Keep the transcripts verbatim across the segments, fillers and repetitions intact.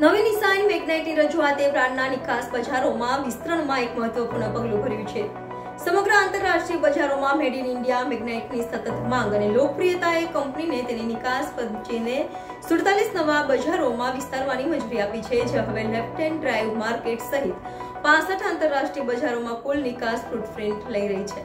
નવી નિશાન મેગ્નાઇટની રજૂઆતે બ્રાન્ડના નિકાસ બજારોમાં વિસ્તરણમાં એક મહત્વપૂર્ણ પગલું ભર્યું છે. સમગ્ર આંતરરાષ્ટ્રીય બજારોમાં મેડ ઇન ઇન્ડિયા મેગ્નાઇટની સતત માંગ અને લોકપ્રિયતાએ કંપનીને તેની નિકાસ પંચેને સુડતાલીસ નવા બજારોમાં વિસ્તારવાની મંજૂરી આપી છે, જે હવે લેફ્ટ હેન્ડ ડ્રાઈવ માર્કેટ સહિત પાસઠ આંતરરાષ્ટ્રીય બજારોમાં કુલ નિકાસ ફૂટપ્રિન્ટ લઈ રહી છે.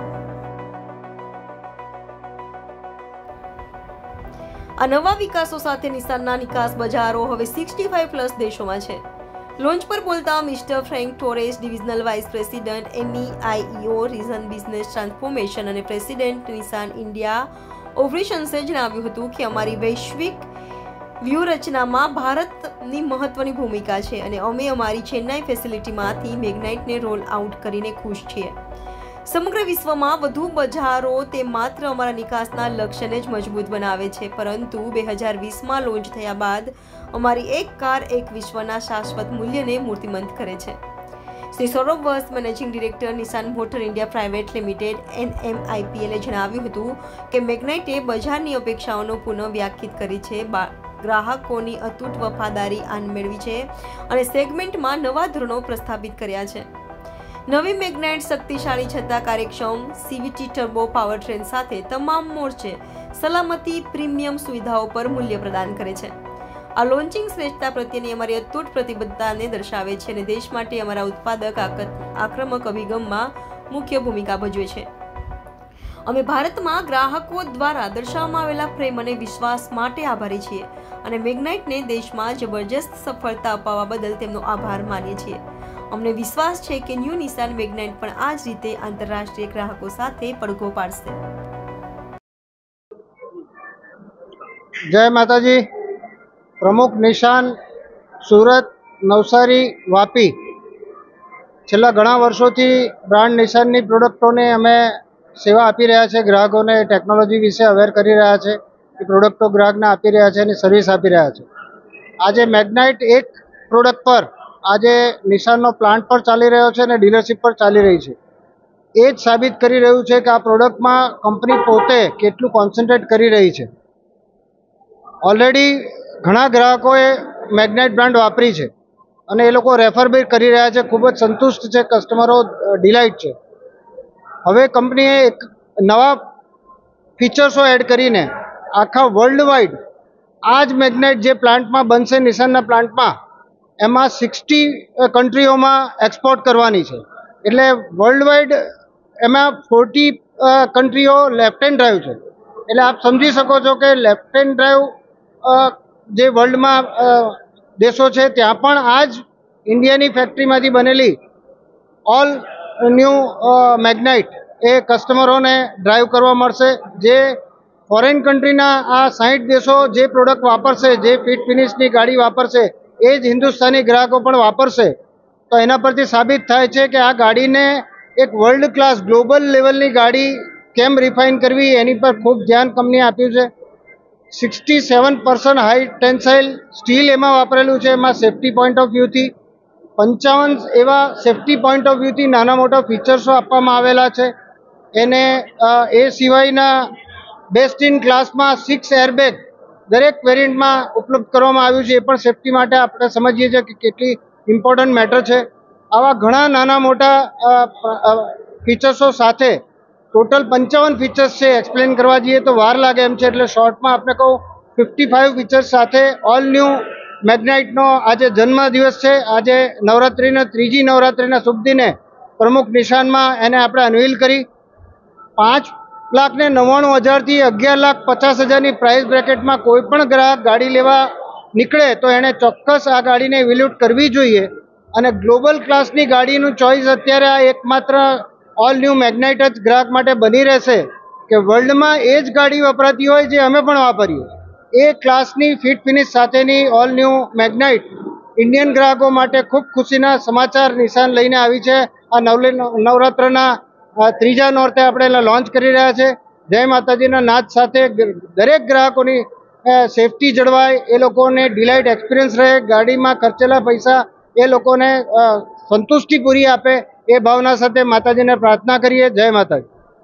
આ નવા વિકાસો સાથે નિશાનના નિકાસ બજારો હવે સિક્સટી ફાઈવ પ્લસ દેશોમાં છે. લોન્ચ પર બોલતા mister Frank Torres, divisional vice president NEIO region business transformation અને પ્રેસિડેન્ટ નિશાન ઇન્ડિયા ઓપરેશન્સે જણાવ્યું હતું કે અમારી વૈશ્વિક વ્યૂહરચનામાં ભારતની મહત્વની ભૂમિકા છે અને અમે અમારી ચેન્નાઈ ફેસિલિટીમાંથી મેગ્નાઇટને રોલ આઉટ કરીને ખુશ છીએ. સમગ્ર વિશ્વમાં વધુ બજારો તે માત્ર અમારા નિકાસના લક્ષ્યને જ મજબૂત બનાવે છે, પરંતુ બે હજાર વીસમાં લોન્ચ થયા બાદ અમારી એક કાર એક વિશ્વના શાશ્વત મૂલ્યને મૂર્તિમંત કરે છે. Shri Saurabh Vats, managing director Nissan Motor India Private Limited એનએમઆઈપીએલે જણાવ્યું હતું કે મેગ્નાઇટે બજારની અપેક્ષાઓનો પુનઃ વ્યાખ્યાયિત કરી છે, ગ્રાહકોની અતૂટ વફાદારી આન મેળવી છે અને સેગમેન્ટમાં નવા ધોરણો પ્રસ્થાપિત કર્યા છે. નવી મેગ્નાઇટ શક્તિશાળી છતાં કાર્યક્ષમ સીવીટી ટર્બો પાવરટ્રેન સાથે તમામ મોરચે સલામતી પ્રીમિયમ સુવિધાઓ પર મૂલ્ય પ્રદાન કરે છે. આ લોન્ચિંગ શ્રેષ્ઠતા પ્રત્યેની અમારી અતૂટ પ્રતિબદ્ધતાને દર્શાવે છે અને દેશ માટે અમારા ઉત્પાદક આક્રમક અભિગમમાં મુખ્ય ભૂમિકા ભજવે છે. અમે ભારતમાં ગ્રાહકો દ્વારા દર્શાવવામાં આવેલા પ્રેમ અને વિશ્વાસ માટે આભારી છીએ અને મેગ્નાઇટને દેશમાં જબરજસ્ત સફળતા અપાવવા બદલ તેમનો આભાર માનીએ છીએ. અમને વિશ્વાસ છે કે ન્યૂ નિશાન મેગ્નાઇટ પણ આ જ રીતે આંતરરાષ્ટ્રીય ગ્રાહકો સાથે પડઘો પાડશે. જય માતાજી. પ્રમુખ નિશાન સુરત, નવસારી, વાપી છેલ્લા ઘણા વર્ષોથી બ્રાન્ડ નિશાનની પ્રોડક્ટોને અમે સેવા આપી રહ્યા છે. ગ્રાહકોને ટેકનોલોજી વિશે અવેર કરી રહ્યા છે, એ પ્રોડક્ટો ગ્રાહકને આપી રહ્યા છે અને સર્વિસ આપી રહ્યા છે. આજે મેગ્નાઇટ એક પ્રોડક્ટ પર આજે નિશાનનો પ્લાન્ટ પર ચાલી રહ્યો છે અને ડીલરશીપ પર ચાલી રહી છે. એ જ સાબિત કરી રહ્યું છે કે આ પ્રોડક્ટમાં કંપની પોતે કેટલું કોન્સન્ટ્રેટ કરી રહી છે. ઓલરેડી ઘણા ગ્રાહકોએ મેગ્નાઇટ બ્રાન્ડ વાપરી છે અને એ લોકો રેફર બી કરી રહ્યા છે. ખૂબ જ સંતુષ્ટ છે, કસ્ટમરો ડિલાઇટ છે. હવે કંપનીએ એક નવા ફીચર્સો એડ કરીને આખા વર્લ્ડ વાઇડ આ જ મેગ્નાઇટ જે પ્લાન્ટમાં બનશે, નિશાનના પ્લાન્ટમાં, એમાં સિક્સટી કન્ટ્રીઓમાં એક્સપોર્ટ કરવાની છે. એટલે વર્લ્ડ વાઇડ એમાં ફોર્ટી કન્ટ્રીઓ લેફ્ટ હેન્ડ ડ્રાઈવ છે. એટલે આપ સમજી શકો છો કે લેફ્ટ હેન્ડ ડ્રાઈવ જે વર્લ્ડમાં દેશો છે ત્યાં પણ આ જ ઇન્ડિયાની ફેક્ટરીમાંથી બનેલી ઓલ ન્યૂ મેગ્નાઇટ એ કસ્ટમરોને ડ્રાઈવ કરવા મળશે. જે ફોરેન કન્ટ્રીના આ સાઠ દેશો જે પ્રોડક્ટ વાપરશે, જે ફિટ ફિનિશની ગાડી વાપરશે, એ જ હિન્દુસ્તાની ગ્રાહકો પણ વાપરશે. તો એના પરથી સાબિત થાય છે કે આ ગાડીને એક વર્લ્ડ ક્લાસ ગ્લોબલ લેવલની ગાડી કેમ રિફાઇન કરવી એની પર ખૂબ ધ્યાન કંપનીએ આપ્યું છે. Sixty seven percent high tensile steel એમાં વાપરેલું છે. એમાં સેફ્ટી પોઈન્ટ ઓફ વ્યૂથી પંચાવન એવા સેફ્ટી પોઈન્ટ ઓફ વ્યૂથી નાના મોટા ફીચર્સો આપવામાં આવેલા છે. એને એ સિવાયના બેસ્ટ ઇન ક્લાસમાં સિક્સ એરબેગ દરેક વેરિયન્ટમાં ઉપલબ્ધ કરવામાં આવ્યું છે. એ પણ સેફ્ટી માટે આપણે સમજીએ છીએ કે કેટલી ઇમ્પોર્ટન્ટ મેટર છે. આવા ઘણા નાના મોટા ફીચર્સો સાથે ટોટલ પંચાવન ફીચર્સ છે. એક્સપ્લેન કરવા જઈએ તો વાર લાગે એમ છે, એટલે શોર્ટમાં આપણે કહું ફિફ્ટી ફાઇવ ફીચર્સ સાથે ઓલ ન્યૂ મેગ્નાઇટનો આજે જન્મદિવસ છે. આજે નવરાત્રિના ત્રીજી નવરાત્રિના શુભ દિને પ્રમુખ નિશાનમાં એને આપણે અનવીલ કરી પાંચ લાખ ને નવ્વાણું હજારથી અગિયાર લાખ પચાસ હજારની પ્રાઇસ બ્રેકેટમાં કોઈ પણ ગ્રાહક ગાડી લેવા નીકળે તો એણે ચોક્કસ આ ગાડીને વિલ્યુટ કરવી જોઈએ. અને ગ્લોબલ ક્લાસની ગાડીનું ચોઇસ અત્યારે આ એકમાત્ર ઓલ ન્યૂ મેગ્નાઇટ જ ગ્રાહક માટે બની રહેશે કે વર્લ્ડમાં એ જ ગાડી વપરાતી હોય જે અમે પણ વાપરીએ. એ ક્લાસની ફિટ ફિનિશ સાથેની ઓલ ન્યૂ મેગ્નાઇટ ઇન્ડિયન ગ્રાહકો માટે ખૂબ ખુશીના સમાચાર નિશાન લઈને આવી છે. આ નવ નવરાત્રના ત્રીજા નોરતે આપણે એને લોન્ચ કરી રહ્યા છે. જય માતાજીના નાદ સાથે દરેક ગ્રાહકોની સેફટી જળવાય, એ લોકોને ડિલાઇટ એક્સપિરિયન્સ રહે, ગાડીમાં ખર્ચેલા પૈસા એ લોકોને સંતુષ્ટિ પૂરી આપે, એ ભાવના સાથે માતાજીને પ્રાર્થના કરીએ. જય માતાજી.